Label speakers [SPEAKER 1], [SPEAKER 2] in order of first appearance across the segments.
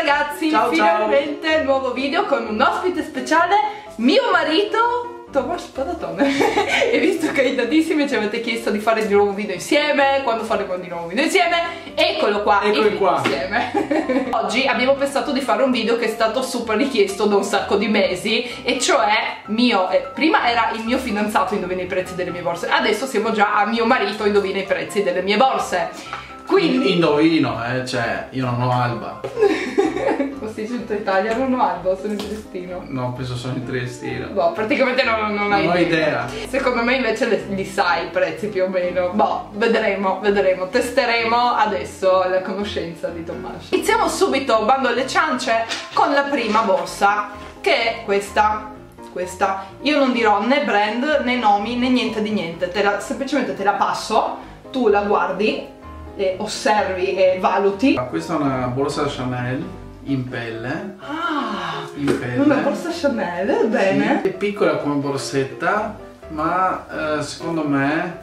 [SPEAKER 1] ragazzi,
[SPEAKER 2] ciao,
[SPEAKER 1] finalmente
[SPEAKER 2] ciao.
[SPEAKER 1] Nuovo video con un ospite speciale, mio marito Tomas Padatone. E visto che tantissimi ci avete chiesto di fare di nuovo video insieme, quando faremo di nuovo video insieme, eccolo qua, insieme. Oggi abbiamo pensato di fare un video che è stato super richiesto da un sacco di mesi, e cioè prima era il mio fidanzato indovina i prezzi delle mie borse, adesso siamo già a mio marito indovina i prezzi delle mie borse. Quindi
[SPEAKER 2] indovino, cioè io non ho Alba.
[SPEAKER 1] Questi in tutta Italia non ho Alba, sono in Triestino.
[SPEAKER 2] No, penso sono in Triestino.
[SPEAKER 1] Boh, praticamente non ho
[SPEAKER 2] idea.
[SPEAKER 1] Secondo me invece li sai i prezzi più o meno. Boh, vedremo, testeremo adesso la conoscenza di Tommaso. Iniziamo subito, bando alle ciance, con la prima borsa, che è questa. Io non dirò né brand, né nomi, né niente di niente. Semplicemente te la passo, tu la guardi, e osservi e valuti.
[SPEAKER 2] Questa è una borsa Chanel in pelle.
[SPEAKER 1] Ah,
[SPEAKER 2] in pelle.
[SPEAKER 1] Una borsa Chanel, bene.
[SPEAKER 2] Sì, è piccola come borsetta, ma secondo me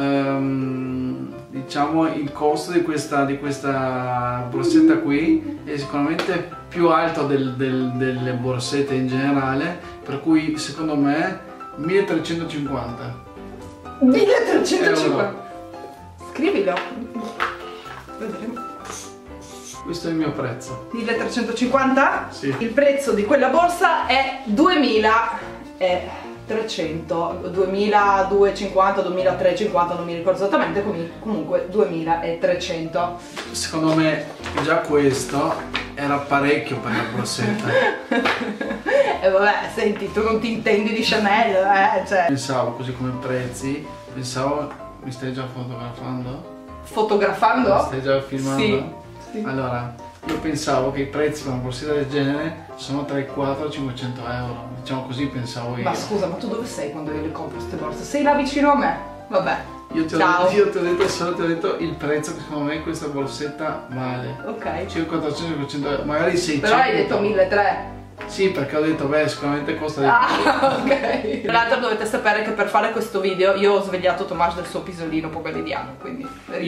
[SPEAKER 2] diciamo il costo di questa borsetta qui è sicuramente più alto delle borsette in generale, per cui secondo me 1350.
[SPEAKER 1] 1350? Scrivilo. Vedremo.
[SPEAKER 2] Questo è il mio prezzo.
[SPEAKER 1] 1350?
[SPEAKER 2] Sì.
[SPEAKER 1] Il prezzo di quella borsa è 2300, 2250, 2350, non mi ricordo esattamente, comunque 2300.
[SPEAKER 2] Secondo me già questo era parecchio per la borsetta.
[SPEAKER 1] E vabbè, senti, tu non ti intendi di Chanel, cioè.
[SPEAKER 2] Pensavo così come prezzi, mi stai già fotografando?
[SPEAKER 1] Fotografando?
[SPEAKER 2] Mi stai già filmando?
[SPEAKER 1] Sì.
[SPEAKER 2] Allora, io pensavo che i prezzi per una borsetta del genere sono tra i 400 e i 500 euro, diciamo così pensavo io.
[SPEAKER 1] Ma scusa, ma tu dove sei quando io le compro queste borse? Sei là vicino a me? Vabbè.
[SPEAKER 2] Io ti ho detto il prezzo che secondo me questa borsetta vale.
[SPEAKER 1] Ok.
[SPEAKER 2] Circa 400-500 euro, magari 600.
[SPEAKER 1] Però hai detto 1300.
[SPEAKER 2] Sì, perché ho detto, beh, sicuramente costa di più.
[SPEAKER 1] Ok. Tra l'altro dovete sapere che per fare questo video io ho svegliato Tommaso del suo pisolino pomeridiano, quindi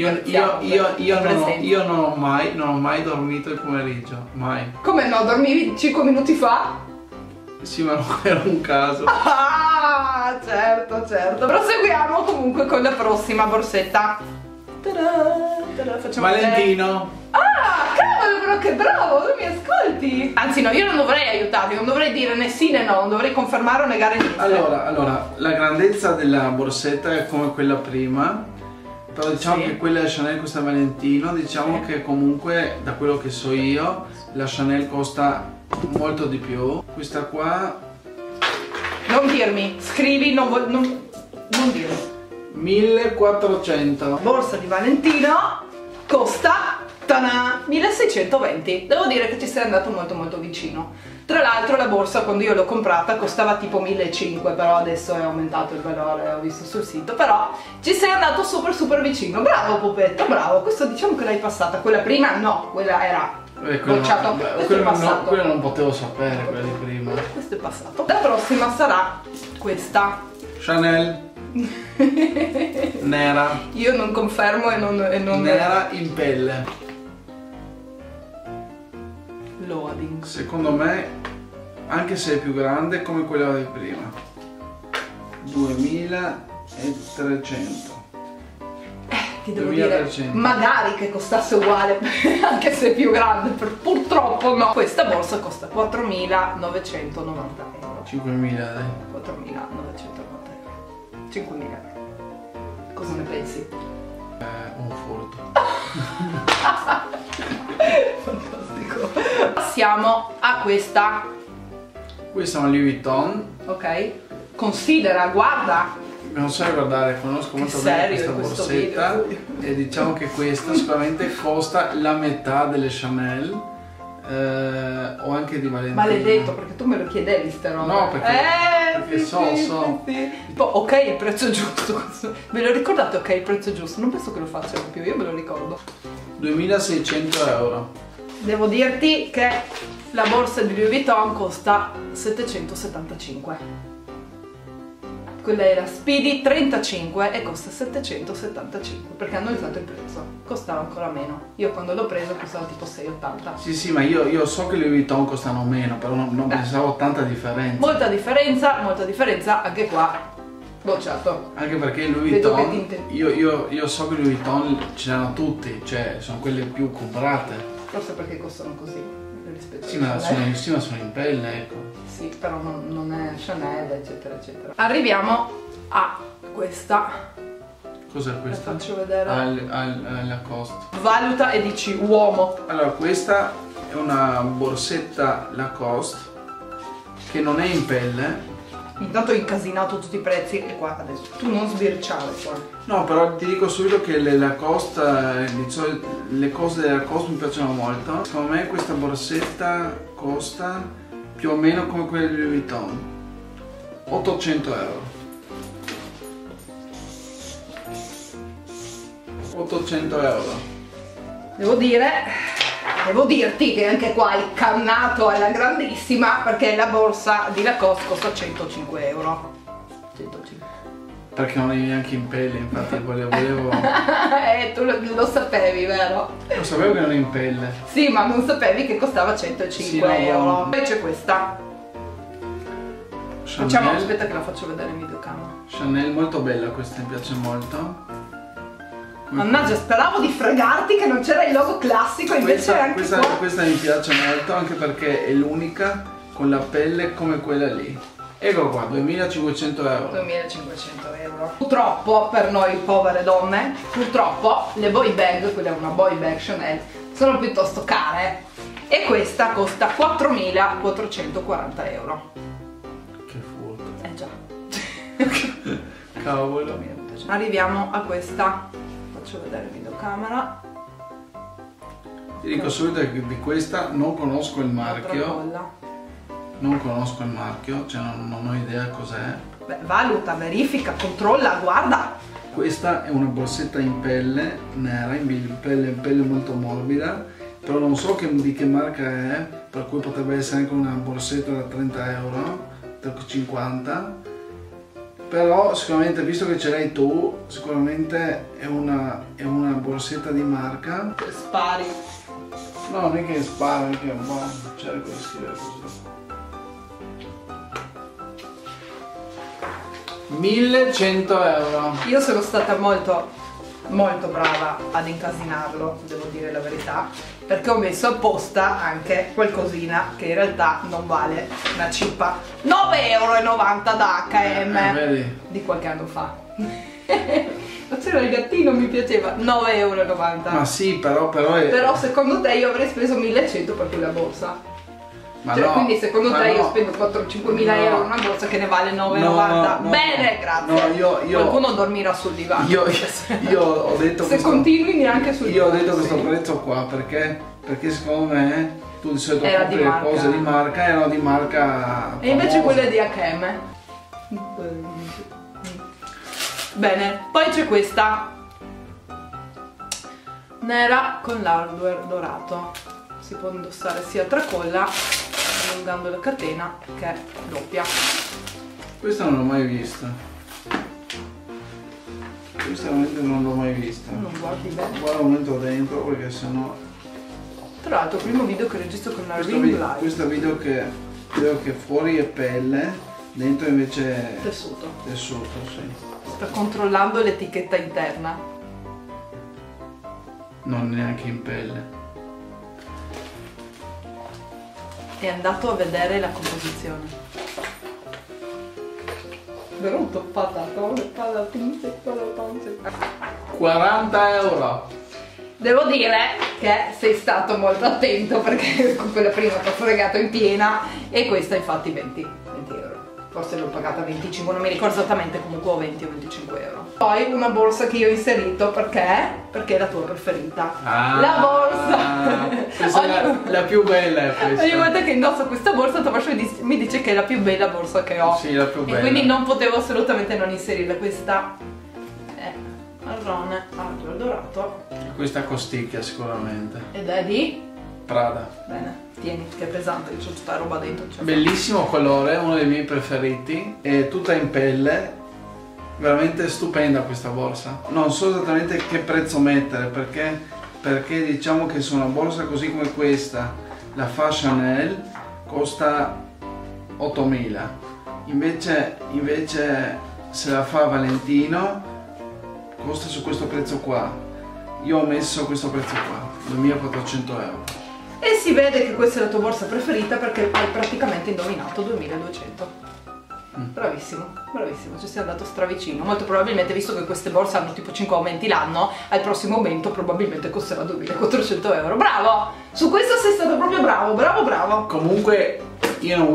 [SPEAKER 2] io non ho mai dormito il pomeriggio, mai.
[SPEAKER 1] Come no? Dormivi 5 minuti fa?
[SPEAKER 2] Sì, ma non era un caso.
[SPEAKER 1] Ah, certo. Proseguiamo comunque con la prossima borsetta. Facciamo
[SPEAKER 2] Valentino.
[SPEAKER 1] Ah, cavolo, però che bravo, tu mi ascolti. Anzi no, io non dovrei aiutarti, non dovrei dire né sì né no, non dovrei confermare o negare niente.
[SPEAKER 2] Allora, la grandezza della borsetta è come quella prima, però diciamo che quella è Chanel, questa è Valentino, diciamo che comunque da quello che so io la Chanel costa molto di più. Questa qua
[SPEAKER 1] non dirmi, scrivi, non dirmi.
[SPEAKER 2] 1400.
[SPEAKER 1] Borsa di Valentino costa 1620. Devo dire che ci sei andato molto vicino. Tra l'altro la borsa quando io l'ho comprata costava tipo 1500, però adesso è aumentato il valore, ho visto sul sito, però ci sei andato super vicino. Bravo Pupetto, bravo. Questo diciamo che l'hai passata, quella prima no, quella era bocciato. Questo è passato.
[SPEAKER 2] Quello non potevo sapere, quella di prima.
[SPEAKER 1] Questo è passato. La prossima sarà questa.
[SPEAKER 2] Chanel nera.
[SPEAKER 1] Io non confermo e non
[SPEAKER 2] nera in pelle.
[SPEAKER 1] Loading.
[SPEAKER 2] Secondo me, anche se è più grande, come quella di prima. 2300.
[SPEAKER 1] Ti devo dire, magari che costasse uguale, anche se è più grande, purtroppo no. Questa borsa costa 4990 euro.
[SPEAKER 2] 5000 dai.
[SPEAKER 1] 4990 euro. 5000. Cosa ne pensi?
[SPEAKER 2] Un furto.
[SPEAKER 1] Fantastico. Passiamo a questa.
[SPEAKER 2] Questa è una Louis Vuitton.
[SPEAKER 1] Ok. Considera, guarda.
[SPEAKER 2] Non so guardare, conosco molto bene questa borsetta e diciamo che questa sicuramente costa la metà delle Chanel o anche di Valentino.
[SPEAKER 1] Maledetto, perché tu me lo chiedevi ste robe.
[SPEAKER 2] No, perché
[SPEAKER 1] sì. Ok, il prezzo giusto. Ve lo ricordate? Ok, il prezzo giusto. Non penso che lo facciano più, io me lo ricordo.
[SPEAKER 2] 2600 euro.
[SPEAKER 1] Devo dirti che la borsa di Louis Vuitton costa 775. quella era Speedy 35 e costa 775 perché hanno alzato il prezzo, costava ancora meno. Io quando l'ho preso costava tipo 6,80.
[SPEAKER 2] Sì, ma io so che le Louis Vuitton costano meno, però non pensavo tanta differenza.
[SPEAKER 1] Molta differenza, anche qua bocciato.
[SPEAKER 2] Anche perché Louis Vuitton, io so che Louis Vuitton ce l'hanno tutti, cioè sono quelle più comprate.
[SPEAKER 1] Forse perché costano così rispetto
[SPEAKER 2] sì, ma sono in pelle, ecco.
[SPEAKER 1] Sì, però non è Chanel, eccetera, eccetera. Arriviamo a questa.
[SPEAKER 2] Cos'è questa?
[SPEAKER 1] La faccio vedere.
[SPEAKER 2] Al Lacoste.
[SPEAKER 1] Valuta e dici uomo.
[SPEAKER 2] Allora, questa è una borsetta Lacoste che non è in pelle.
[SPEAKER 1] Intanto ho incasinato tutti i prezzi e qua adesso tu non sbirciare qua.
[SPEAKER 2] No, però ti dico subito che le Lacoste, le cose della Lacoste mi piacciono molto. Secondo me questa borsetta costa più o meno come quelle di Louis Vuitton, 800 euro. 800 euro.
[SPEAKER 1] Devo dirti che anche qua il cannato alla grandissima, perché la borsa di Lacoste costa 105 euro. 105.
[SPEAKER 2] Perché non è neanche in pelle, infatti volevo...
[SPEAKER 1] Tu lo sapevi, vero?
[SPEAKER 2] Lo sapevo che non è in pelle.
[SPEAKER 1] Sì, ma non sapevi che costava 105 euro. Poi c'è questa.
[SPEAKER 2] Chanel.
[SPEAKER 1] Aspetta che la faccio vedere in videocamera.
[SPEAKER 2] Chanel, molto bella questa, mi piace molto.
[SPEAKER 1] Mannaggia, speravo di fregarti che non c'era il logo classico, invece
[SPEAKER 2] questa mi piace molto, anche perché è l'unica con la pelle come quella lì. Ecco qua, 2500 euro.
[SPEAKER 1] 2500 euro. Purtroppo per noi povere donne, purtroppo le boy bag, quella è una boy bag Chanel, sono piuttosto care. E questa costa 4440 euro.
[SPEAKER 2] Che furto.
[SPEAKER 1] Già.
[SPEAKER 2] Cavolo.
[SPEAKER 1] Arriviamo a questa. Faccio vedere in videocamera.
[SPEAKER 2] Ti dico subito che di questa non conosco il marchio. Non conosco il marchio, cioè non ho idea cos'è.
[SPEAKER 1] Beh, valuta, verifica, controlla, guarda.
[SPEAKER 2] Questa è una borsetta in pelle, nera, in pelle molto morbida, però non so di che marca è, per cui potrebbe essere anche una borsetta da 30 euro, da 50. Però sicuramente, visto che ce l'hai tu, sicuramente è una borsetta di marca.
[SPEAKER 1] Spari.
[SPEAKER 2] No, non è che spara, è che un po' cerco di scrivere così. 1100 euro.
[SPEAKER 1] Io sono stata molto brava ad incasinarlo, devo dire la verità, perché ho messo apposta anche qualcosina che in realtà non vale una cippa. 9,90 euro da H&M di qualche anno fa. Ma c'era il gattino, mi piaceva. 9,90 euro.
[SPEAKER 2] Ma sì, però
[SPEAKER 1] secondo te io avrei speso 1100 per quella borsa?
[SPEAKER 2] Ma
[SPEAKER 1] cioè,
[SPEAKER 2] no,
[SPEAKER 1] quindi secondo te io spendo 4-5.000 euro in una borsa che ne vale 9,90? Bene, grazie.
[SPEAKER 2] No,
[SPEAKER 1] qualcuno dormirà sul divano.
[SPEAKER 2] Io ho detto
[SPEAKER 1] se continui neanche sul divano.
[SPEAKER 2] Io ho detto questo prezzo qua perché secondo me tu di solito compri le cose di marca, erano di marca
[SPEAKER 1] e invece quelle di H&M. Bene, poi c'è questa nera con l'hardware dorato. Si può indossare sia a tracolla, allungando la catena, che doppia.
[SPEAKER 2] Questa non l'ho mai vista. Questa veramente non l'ho mai vista.
[SPEAKER 1] Non guardi bene.
[SPEAKER 2] Guarda un momento dentro perché sennò.
[SPEAKER 1] Tra l'altro il primo video che registro con la ring light.
[SPEAKER 2] Questo video che fuori è pelle, dentro invece è
[SPEAKER 1] tessuto.
[SPEAKER 2] Tessuto, sì.
[SPEAKER 1] Sta controllando l'etichetta interna.
[SPEAKER 2] Non neanche in pelle.
[SPEAKER 1] È andato a vedere la composizione. Venuto patatone, patatine,
[SPEAKER 2] 40 euro.
[SPEAKER 1] Devo dire che sei stato molto attento perché con quella prima ti ho fregato in piena e questa infatti 20 euro. Forse l'ho pagata 25, non mi ricordo esattamente, comunque ho 20 o 25 euro. Poi una borsa che io ho inserito perché è la tua preferita. La borsa!
[SPEAKER 2] Questa è la più bella è questa.
[SPEAKER 1] Ogni volta che indosso questa borsa Tommaso mi dice che è la più bella borsa che ho.
[SPEAKER 2] Sì, la più bella.
[SPEAKER 1] E quindi non potevo assolutamente non inserirla. Questa è marrone, hardware dorato.
[SPEAKER 2] Questa costicchia sicuramente.
[SPEAKER 1] Ed è di?
[SPEAKER 2] Prada.
[SPEAKER 1] Bene, tieni, che è pesante, c'è tutta roba dentro.
[SPEAKER 2] Bellissimo colore, uno dei miei preferiti. È tutta in pelle, veramente stupenda questa borsa. Non so esattamente che prezzo mettere perché diciamo che su una borsa così come questa, la fa Chanel, costa 8.000. Invece se la fa Valentino costa su questo prezzo qua. Io ho messo questo prezzo qua, 2.400 euro.
[SPEAKER 1] E si vede che questa è la tua borsa preferita perché hai praticamente indovinato 2.200. Bravissimo, bravissimo, ci sei andato stravicino. Molto probabilmente, visto che queste borse hanno tipo 5 aumenti l'anno, al prossimo aumento probabilmente costerà 2.400 euro. Bravo! Su questo sei stato proprio bravo, bravo, bravo.
[SPEAKER 2] Comunque io non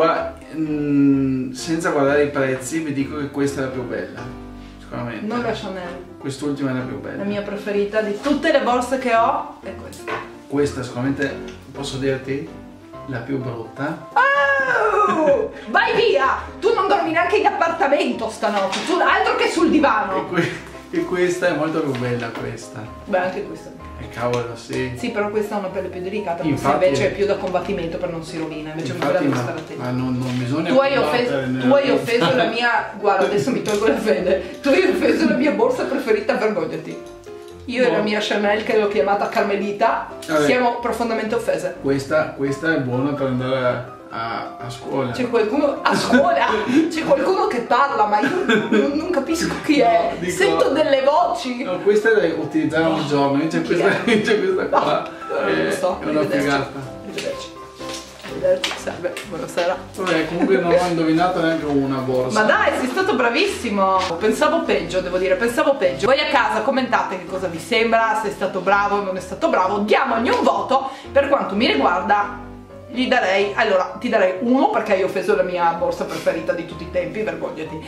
[SPEAKER 2] senza guardare i prezzi vi dico che questa è la più bella, sicuramente.
[SPEAKER 1] Non la Chanel.
[SPEAKER 2] Quest'ultima è la più bella.
[SPEAKER 1] La mia preferita di tutte le borse che ho è questa.
[SPEAKER 2] Questa sicuramente, posso dirti, la più brutta.
[SPEAKER 1] Oh, vai via! Tu non dormi neanche in appartamento stanotte, tu altro che sul divano.
[SPEAKER 2] E questa è molto più bella, questa.
[SPEAKER 1] Beh, anche questa.
[SPEAKER 2] E cavolo, sì.
[SPEAKER 1] Sì, però questa ha una pelle più delicata, questa
[SPEAKER 2] Infatti,
[SPEAKER 1] invece è più da combattimento per non si rovina, invece
[SPEAKER 2] infatti,
[SPEAKER 1] quella devi stare attento.
[SPEAKER 2] ma non bisogna
[SPEAKER 1] Tu hai offeso la mia, guarda adesso mi tolgo la fede, tu hai offeso la mia borsa preferita, vergognati. Io e la mia Chanel, che l'ho chiamata Carmelita, siamo profondamente offese.
[SPEAKER 2] Questa è buona per andare a scuola.
[SPEAKER 1] C'è qualcuno a scuola, c'è qualcuno che parla, ma io non capisco chi è.
[SPEAKER 2] No, dico,
[SPEAKER 1] sento delle voci.
[SPEAKER 2] No, questa è da utilizzare ogni giorno, invece questa qua
[SPEAKER 1] non lo so,
[SPEAKER 2] è una figata.
[SPEAKER 1] Arrivederci, salve, buonasera.
[SPEAKER 2] Vabbè, comunque non ho indovinato neanche una borsa.
[SPEAKER 1] Ma dai, sei stato bravissimo. Pensavo peggio, devo dire, pensavo peggio. Voi a casa commentate che cosa vi sembra, se è stato bravo o non è stato bravo. Diamogli un voto. Per quanto mi riguarda, gli darei, allora, ti darei 1 perché hai offeso la mia borsa preferita di tutti i tempi, vergognati.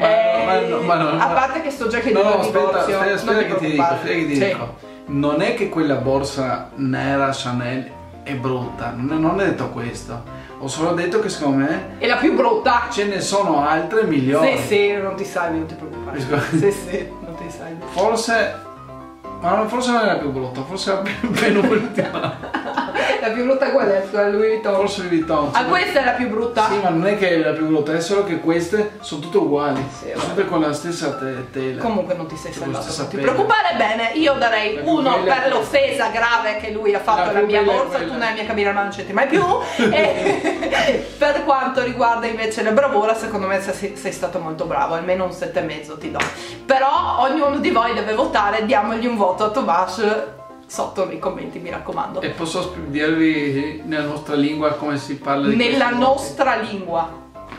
[SPEAKER 1] A parte che sto già chiedendo il divorzio.
[SPEAKER 2] Aspetta che ti dico. Non è che quella borsa nera Chanel è brutta, non ho detto questo, ho solo detto che secondo me
[SPEAKER 1] è la più brutta.
[SPEAKER 2] Ce ne sono altre migliori.
[SPEAKER 1] Sì, non ti salvi, non ti preoccupare. Sì, non ti salvi.
[SPEAKER 2] Forse non è la più brutta, forse è la penultima.
[SPEAKER 1] La più brutta qual è? Louis Vuitton.
[SPEAKER 2] Forse Louis Vuitton.
[SPEAKER 1] Ah, questa è la più brutta?
[SPEAKER 2] Sì, ma non è che è la più brutta, è solo che queste sono tutte uguali.
[SPEAKER 1] Sì,
[SPEAKER 2] sono tutte con la stessa tela.
[SPEAKER 1] Comunque non ti sei salvato, non ti preoccupare. Bene, io darei 1 per l'offesa grave che lui ha fatto alla mia borsa. Tu nella mia cabina non c'entri mai più. E per quanto riguarda invece la bravura, secondo me sei stato molto bravo, almeno un 7,5 ti do. Però ognuno di voi deve votare, diamogli un voto a Tomas sotto nei commenti, mi raccomando.
[SPEAKER 2] E posso dirvi nella nostra lingua come si parla di
[SPEAKER 1] nella nostra lingua.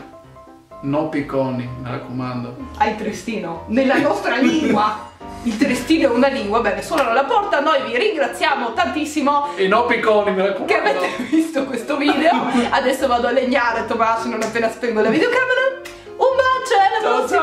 [SPEAKER 2] No picconi, mi raccomando.
[SPEAKER 1] Hai Tristino. Nella nostra lingua. Il Tristino è una lingua, bene, suonano la porta, noi vi ringraziamo tantissimo.
[SPEAKER 2] E no picconi, mi raccomando.
[SPEAKER 1] Che avete visto questo video. Adesso vado a legnare Tomas non appena spengo la videocamera. Un bacio, alla prossima.